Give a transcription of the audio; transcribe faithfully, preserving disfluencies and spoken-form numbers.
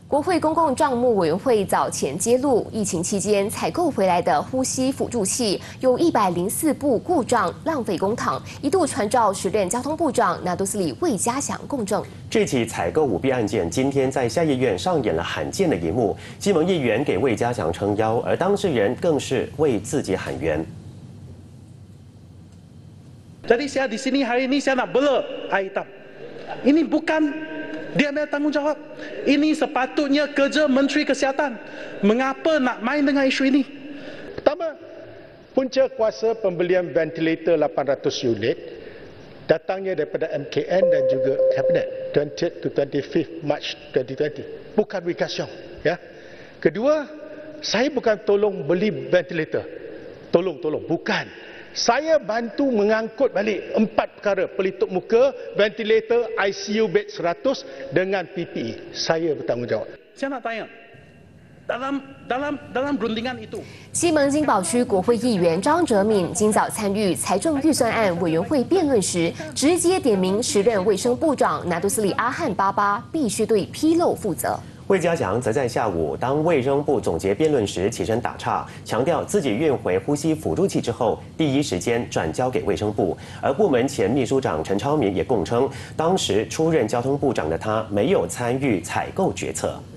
国会公共账目委员会早前揭露，疫情期间采购回来的呼吸辅助器有一百零四部故障，浪费公帑，一度传召时任交通部长拿督斯里魏家祥供证。 这起采购舞弊案件今天在下议院上演了罕见的一幕，基盟议员给魏家祥撑腰，而当事人更是为自己喊冤。 Jadi saya di sini hari ini saya nak bela air hitam. Ini bukan dia punya tanggungjawab. Ini sepatutnya kerja Menteri Kesihatan. Mengapa nak main dengan isu ini? Pertama, punca kuasa pembelian ventilator lapan ratus unit datangnya daripada M K N dan juga Kabinet twentieth to twenty-fifth March twenty twenty. Bukan Wikasyong, ya. Kedua, saya bukan tolong beli ventilator. Tolong, tolong, bukan. Saya bantu mengangkut balik empat perkara, pelitup muka, ventilator, I C U bed seratus dengan P P E. Saya bertanggungjawab. Saya nak tanya, dalam dalam dalam rundingan itu， 西门金宝区国会议员张哲敏今早参与财政预算案委员会辩论时，直接点名时任卫生部长拿督斯里阿汉巴巴必须对纰漏负责。 魏家祥则在下午当卫生部总结辩论时起身打岔，强调自己运回呼吸辅助器之后，第一时间转交给卫生部。而部门前秘书长陈超明也供称，当时出任交通部长的他没有参与采购决策。